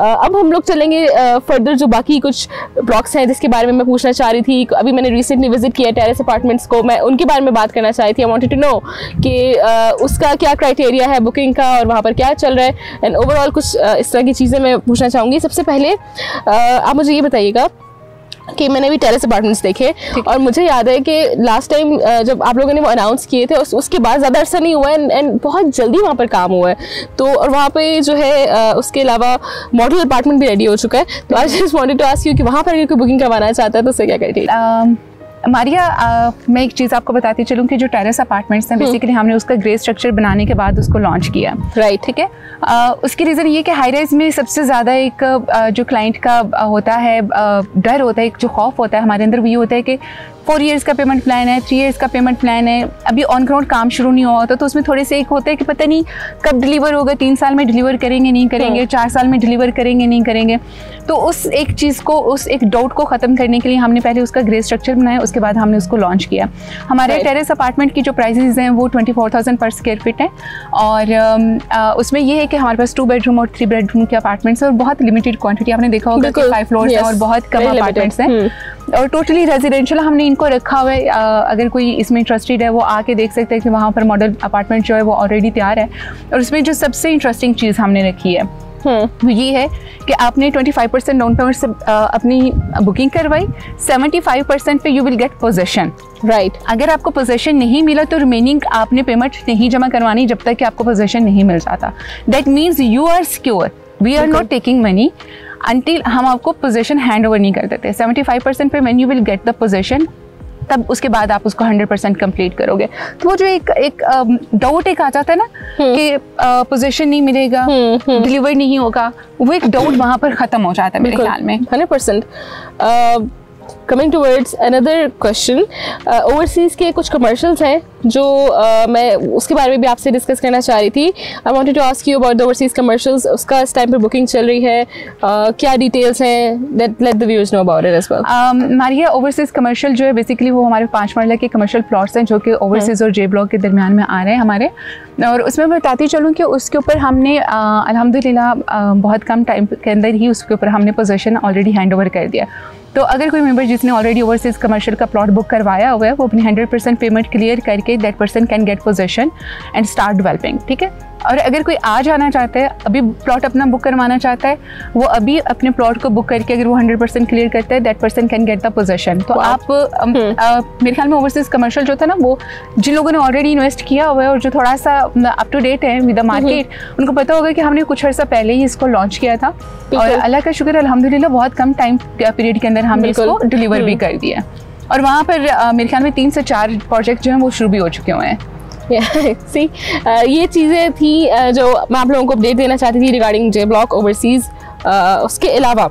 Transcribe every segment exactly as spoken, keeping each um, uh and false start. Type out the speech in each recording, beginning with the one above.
अब हम लोग चलेंगे फर्दर जो बाकी कुछ ब्लॉक्स हैं जिसके बारे में मैं पूछना चाह रही थी। अभी मैंने रिसेंटली विजिट किया टेरेस अपार्टमेंट्स को, मैं उनके बारे में बात करना चाही थी। आई वांटेड टू नो कि उसका क्या क्राइटेरिया है बुकिंग का और वहाँ पर क्या चल रहा है एंड ओवरऑल कुछ इस तरह की चीज़ें मैं पूछना चाहूँगी। सबसे पहले आप मुझे ये बताइएगा कि मैंने भी टेरेस अपार्टमेंट्स देखे और मुझे याद है कि लास्ट टाइम जब आप लोगों ने वो अनाउंस किए थे उस, उसके बाद ज़्यादा अरसा नहीं हुआ है एंड बहुत जल्दी वहाँ पर काम हुआ है। तो और वहाँ पे जो है उसके अलावा मॉडल अपार्टमेंट भी रेडी हो चुका है। तो I just wanted to ask you कि वहाँ पर अगर कोई बुकिंग करवाना चाहता है तो उससे क्या क्राइटेरिया? मारिया, मैं एक चीज़ आपको बताती चलूँ कि जो टेरेस अपार्टमेंट्स हैं बेसिकली हमने उसका ग्रे स्ट्रक्चर बनाने के बाद उसको लॉन्च किया। राइट, ठीक है। उसकी रीज़न ये कि हाई राइज में सबसे ज़्यादा एक आ, जो क्लाइंट का होता है डर होता है, एक जो खौफ होता है हमारे अंदर, वो ये होता है कि फोर इयर्स का पेमेंट प्लान है, थ्री इयर्स का पेमेंट प्लान है, अभी ऑन ग्राउंड काम शुरू नहीं हुआ होता, तो उसमें थोड़े से एक होता है कि पता नहीं कब डिलीवर होगा, तीन साल में डिलीवर करेंगे नहीं करेंगे, चार साल में डिलीवर करेंगे नहीं करेंगे। तो उस एक चीज़ को, उस एक डाउट को ख़त्म करने के लिए हमने पहले उसका ग्रे स्ट्रक्चर बनाया, उसके बाद हमने उसको लॉन्च किया। हमारे टेरेस अपार्टमेंट की जो प्राइसेस हैं वो twenty four thousand per square feet है और आ, उसमें ये है कि हमारे पास टू बेडरूम और थ्री बेडरूम के अपार्टमेंट्स हैं और बहुत लिमिटेड क्वान्टिटी, आपने देखा होगा कि फाइव फ्लोर्स हैं और बहुत कम अपार्टमेंट्स हैं और टोटली रेजिडेंशियल हमने इनको रखा हुआ है। अगर कोई इसमें इंटरेस्टेड है वो आके देख सकते हैं कि वहाँ पर मॉडल अपार्टमेंट जो है वो ऑलरेडी तैयार है। और उसमें जो सबसे इंटरेस्टिंग चीज़ हमने रखी है वो ये है कि आपने पच्चीस परसेंट डाउन पेमेंट से अपनी बुकिंग करवाई, पचहत्तर परसेंट पे you will get possession. Right, अगर आपको पोजेशन नहीं मिला तो रिमेनिंग आपने पेमेंट नहीं जमा करवानी जब तक कि आपको पोजेशन नहीं मिल जाता। That means you are secure, we are not taking money until हम आपको पोजेशन हैंड ओवर नहीं कर देते। पचहत्तर परसेंट पे when you will get the possession, तब उसके बाद आप उसको हंड्रेड परसेंट कंप्लीट करोगे। तो वो जो एक एक डाउट एक आ जाता है ना कि पोजीशन नहीं मिलेगा, डिलीवर नहीं होगा, वो एक डाउट वहाँ पर ख़त्म हो जाता है मेरे ख्याल में। Hundred percent. Coming towards another question, overseas के कुछ कमर्शियल्स हैं जो uh, मैं उसके बारे में भी आपसे डिस्कस करना चाह रही थी। I wanted to ask you about the overseas commercials, उसका इस टाइम पर बुकिंग चल रही है, uh, क्या डिटेल्स हैं, let let the viewers know about it as well. Maria, overseas commercial जो है बेसिकली वो हमारे पाँच मरला के कमर्शियल प्लॉट्स हैं जो कि ओवरसीज़ और जे ब्लॉक के दरमियान में आ रहे हैं हमारे। और उसमें मैं बताती चलूँ कि उसके ऊपर हमने अल्हम्दुलिल्लाह बहुत कम टाइम के अंदर ही उसके ऊपर हमने पोजीशन ऑलरेडी हैंड ओवर कर दिया। तो अगर कोई मेंबर जिसने ऑलरेडी ओवरसीज़ कमर्शियल का प्लॉट बुक करवाया हुआ है वो अपनी हंड्रेड परसेंट पेमेंट क्लियर करके that person can get position and start developing. ठीक है। और अगर कोई आज आना चाहता है, अभी प्लॉट अपना बुक करवाना चाहता है, वो अभी अपने प्लॉट को बुक करके अगर वो हंड्रेड परसेंट क्लियर करता है that person can get the position. तो आप आ, मेरे ख्याल में ओवरसीज़ कमर्शियल जो था ना वो जिन लोगों ने ऑलरेडी इन्वेस्ट किया हुआ है और जो थोड़ा सा अप टू डेट है विद द मार्केट, उनको पता होगा कि हमने कुछ अर्सा पहले ही इसको लॉन्च किया था और अल्लाह का शुक्र अल्हम्दुलिल्लाह बहुत कम टाइम पीरियड के अंदर हमने इसको डिलीवर भी कर दिया। और वहाँ पर uh, मेरे ख्याल में तीन से चार प्रोजेक्ट जो हैं वो शुरू भी हो चुके हुए हैं। सी uh, ये चीज़ें थी uh, जो मैं आप लोगों को अपडेट देना चाहती थी रिगार्डिंग जे ब्लॉक ओवरसीज़। उसके अलावा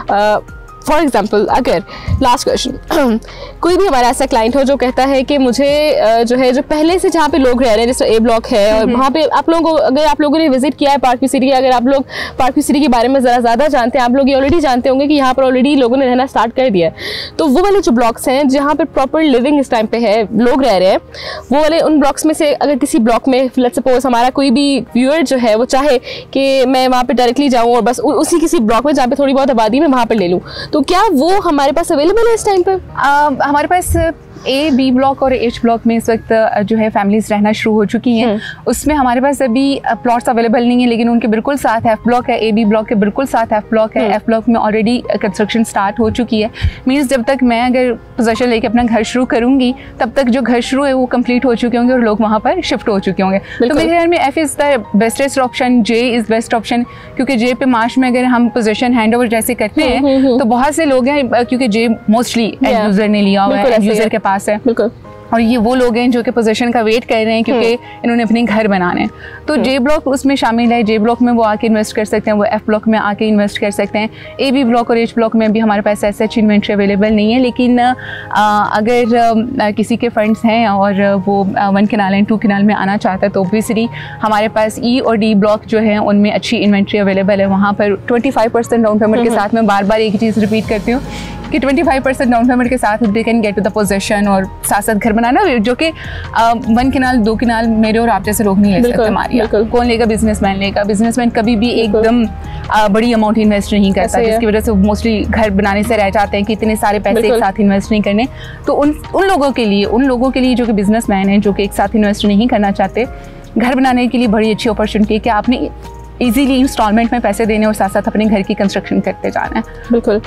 फॉर एग्जाम्पल अगर लास्ट क्वेश्चन कोई भी हमारा ऐसा क्लाइंट हो जो कहता है कि मुझे uh, जो है जो पहले से जहाँ पे लोग रह रहे हैं जैसे ए ब्लॉक है और वहाँ पे आप लोगों को अगर आप लोगों ने विजिट किया है पार्क व्यू सिटी, अगर आप लोग पार्क व्यू सिटी के बारे में ज़रा ज़्यादा जानते हैं, आप लोग ये ऑलरेडी जानते होंगे कि यहाँ पर ऑलरेडी लोगों ने रहना स्टार्ट कर दिया है। तो वो वाले जो ब्लॉक्स हैं जहाँ पर प्रॉपर लिविंग इस टाइम पे है, लोग रह रहे हैं, वो वाले उन ब्लॉक्स में से अगर किसी ब्लॉक में लेट्स सपोज हमारा कोई भी व्यूअर जो है वो चाहे कि मैं वहाँ पर डायरेक्टली जाऊँ और बस उसी किसी ब्लॉक में जहाँ पे थोड़ी बहुत आबादी में वहाँ पर ले लूँ, तो क्या वो हमारे पास अवेलेबल है इस टाइम पर? हमारे पास ए बी ब्लॉक और एच ब्लॉक में इस वक्त जो है फैमिलीज रहना शुरू हो चुकी हैं। उसमें हमारे पास अभी प्लॉट्स अवेलेबल नहीं है, लेकिन उनके बिल्कुल साथ एफ ब्लॉक है, ए बी ब्लॉक के बिल्कुल साथ एफ ब्लॉक है। एफ ब्लॉक में ऑलरेडी कंस्ट्रक्शन स्टार्ट हो चुकी है। मीन्स जब तक मैं अगर पोजीशन लेके अपना घर शुरू करूँगी तब तक जो घर शुरू है वो कंप्लीट हो चुके होंगे और लोग वहाँ पर शिफ्ट हो चुके होंगे। तो मेरे ख्याल में F is the bestest option, J is best option, क्योंकि जे पे मार्च में अगर हम पोजीशन हैंड ओवर जैसे करते हैं तो बहुत से लोग हैं, क्योंकि जे मोस्टली एंड यूज़र ने लिया हुआ है, एंड यूज़र के पास है, और ये वो लोग हैं जो कि पोजीशन का वेट कर रहे हैं क्योंकि इन्होंने अपने घर बनाने हैं। तो जे ब्लॉक उसमें शामिल है। जे ब्लॉक में वो आके इन्वेस्ट कर सकते हैं, वो एफ ब्लॉक में आके इन्वेस्ट कर सकते हैं। ए बी ब्लॉक और एच ब्लॉक में भी हमारे पास ऐसे अच्छी इन्वेंट्री अवेलेबल नहीं है, लेकिन आ, अगर आ, किसी के फंड्स हैं और वो आ, one kanal and two kanal में आना चाहता है तो ओब्वियसली हमारे पास ई और डी ब्लॉक जो है उनमें अच्छी इन्वेंट्री अवेलेबल है। वहाँ पर twenty five percent down payment के साथ में बार बार एक चीज़ रिपीट करती हूँ कि twenty five percent down payment के साथ they can get to the position और साथ साथ घर बनाना, जो कि वन किनाल दो किनाल मेरे और आप जैसे लोग नहीं ले सकते हमारी। कौन लेगा? बिजनेसमैन लेगा। बिजनेसमैन कभी भी एकदम बड़ी अमाउंट इन्वेस्ट नहीं करता, जिसकी वजह से मोस्टली घर बनाने से रह जाते हैं कि इतने सारे पैसे एक साथ इन्वेस्ट नहीं करने। तो उन उन लोगों के लिए उन लोगों के लिए जो कि बिजनेसमैन हैं, जो कि एक साथ इन्वेस्ट नहीं करना चाहते, घर बनाने के लिए बड़ी अच्छी अपॉर्चुनिटी है कि आपने इजीली इंस्टॉलमेंट में पैसे देने और साथ साथ अपने घर की कंस्ट्रक्शन करते जाना है। बिल्कुल।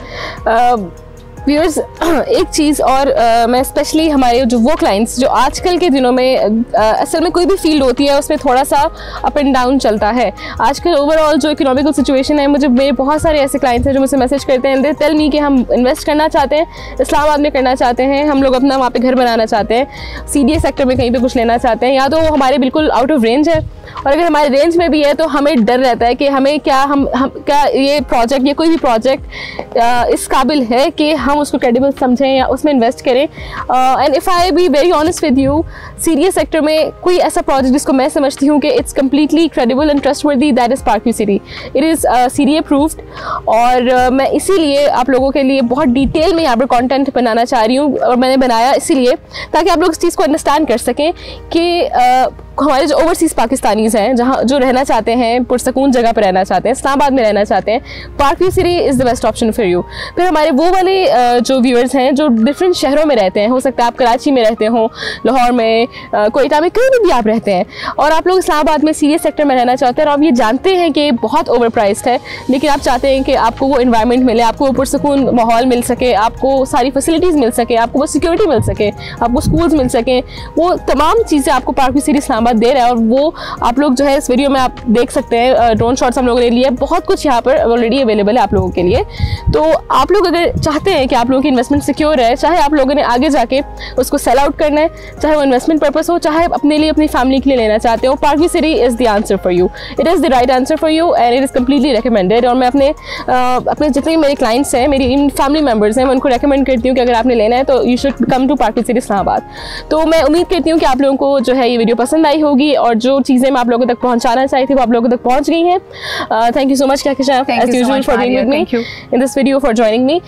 व्यूअर्स, एक चीज़ और uh, मैं स्पेशली हमारे जो वो क्लाइंट्स जो आजकल के दिनों में uh, असल में कोई भी फील्ड होती है उसमें थोड़ा सा अप एंड डाउन चलता है। आजकल ओवरऑल जो इकोनॉमिकल सिचुएशन है, मुझे मेरे बहुत सारे ऐसे क्लाइंट्स हैं जो मुझसे मैसेज करते हैं, दे टेल मी कि हम इन्वेस्ट करना चाहते हैं, इस्लामाबाद में करना चाहते हैं, हम लोग अपना वहाँ पे घर बनाना चाहते हैं, सी डी ए सेक्टर में कहीं पे कुछ लेना चाहते हैं, या तो हमारे बिल्कुल आउट ऑफ रेंज है, और अगर हमारे रेंज में भी है तो हमें डर रहता है कि हमें क्या हम हम क्या ये प्रोजेक्ट या कोई भी प्रोजेक्ट इस काबिल है कि हम उसको क्रेडिबल समझें या उसमें इन्वेस्ट करें। And if I be very honest with you, serious sector में कोई ऐसा प्रोजेक्ट जिसको मैं समझती हूँ कि it's completely credible and trustworthy, that is Park View City. It is C D A approved, और uh, मैं इसीलिए आप लोगों के लिए बहुत डिटेल में यहाँ पर कॉन्टेंट बनाना चाह रही हूँ, और मैंने बनाया इसीलिए ताकि आप लोग इस चीज़ को अंडरस्टैंड कर सकें कि uh, हमारे जो ओवरसीज़ पाकिस्तानीज़ हैं, जहाँ जो रहना चाहते हैं, पुरसकून जगह पर रहना चाहते हैं, इस्लामाबाद में रहना चाहते हैं, Park View City is the best option for you. फिर हमारे वो वाले जो व्यूअर्स हैं जो डिफरेंट शहरों में रहते हैं, हो सकता है आप कराची में रहते हो, लाहौर में, कोयटा में, कहीं भी आप रहते हैं, और आप लोग इस्लामाबाद में सीरियस सेक्टर में रहना चाहते हैं, और आप ये जानते हैं कि बहुत ओवर प्राइस्ड है, लेकिन आप चाहते हैं कि आपको वो इन्वायरमेंट मिले, आपको वो पुरसकून माहौल मिल सके, आपको सारी फैसिलिटीज़ मिल सके, आपको वो सिक्योरिटी मिल सके, आपको स्कूल्स मिल सकें, वो तमाम चीज़ें आपको पार्क व्यू सिटी इस्लामाबाद दे रहा है। और वो आप लोग जो है इस वीडियो में आप देख सकते हैं, ड्रोन शॉट्स हम लोगों ने लिए, बहुत कुछ यहाँ पर ऑलरेडी अवेलेबल है आप लोगों के लिए। तो आप लोग अगर चाहते हैं कि आप लोगों की इन्वेस्टमेंट सिक्योर है, चाहे आप लोगों ने आगे जाके उसको सेल आउट करना है, चाहे वो इन्वेस्टमेंट पर्पस हो, चाहे अपने लिए अपनी फैमिली के लिए लेना चाहते हो, Park View City is the answer for you. It is the right answer for you and it is completely recommended. और मैं अपने अपने जितने मेरे क्लाइंट्स हैं, मेरी इन फैमिली मेम्बर्स हैं, मैं उनको रिकमेंड करती हूँ कि अगर आपने लेना है तो you should come to Park View City Islamabad. तो मैं उम्मीद करती हूँ कि आप लोगों को जो है ये वीडियो पसंद आई होगी, और जो चीज़ें मैं आप लोगों तक पहुंचाना चाहिए थी वो आप लोगों तक पहुंच गई हैं। Thank you so much Kahkashaf as usual for being with me in this video, for joining me.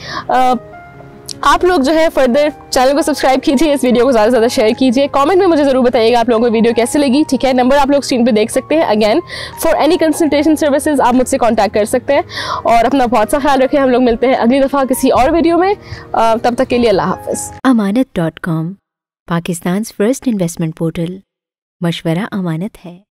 आप लोग जो है फर्दर चैनल को सब्सक्राइब कीजिए, इस वीडियो को ज़्यादा से ज़्यादा शेयर कीजिए, कमेंट में मुझे ज़रूर बताइएगा आप लोगों को वीडियो कैसे लगी। ठीक है, नंबर आप लोग स्क्रीन पे देख सकते हैं। Again, for any consultation services आप मुझसे कांटेक्ट कर सकते हैं, और अपना बहुत सा ख्याल रखें। हम लोग मिलते हैं अगली दफ़ा किसी और वीडियो में, तब तक के लिए अल्लाह हाफ़िज़। Amanat dot com, Pakistan first investment portal. मशवरा अमानत है।